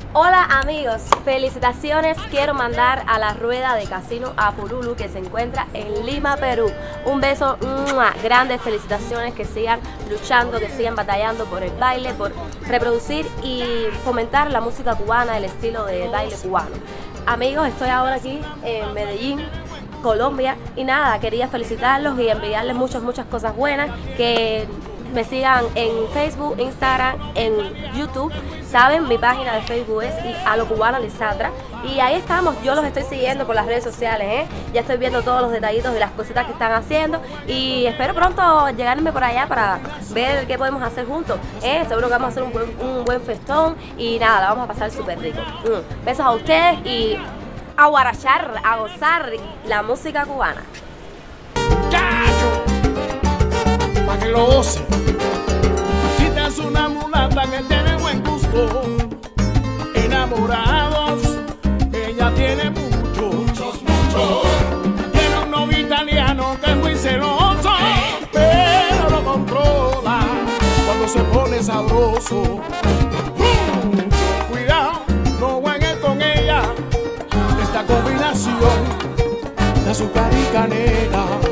Hola amigos, felicitaciones quiero mandar a la rueda de Casino Apurulu que se encuentra en Lima, Perú. Un beso, grandes felicitaciones, que sigan luchando, que sigan batallando por el baile, por reproducir y fomentar la música cubana, el estilo de baile cubano. Amigos, estoy ahora aquí en Medellín, Colombia, y nada, quería felicitarlos y enviarles muchas cosas buenas, que me sigan en Facebook, Instagram, en YouTube. Saben, mi página de Facebook es A lo Cubano Lisandra, y ahí estamos, yo los estoy siguiendo por las redes sociales, ya estoy viendo todos los detallitos de las cositas que están haciendo, y espero pronto llegarme por allá para ver qué podemos hacer juntos, seguro que vamos a hacer un buen festón, y nada, la vamos a pasar súper rico. Besos a ustedes y a guarachar, a gozar la música cubana. Pa' que lo goce. Chita es una mulata que tiene buen gusto. Enamorados, ella tiene muchos. Tiene un novio italiano que es muy celoso, pero lo controla cuando se pone sabroso. Cuidado, no juegues con ella. Esta combinación de azúcar y canela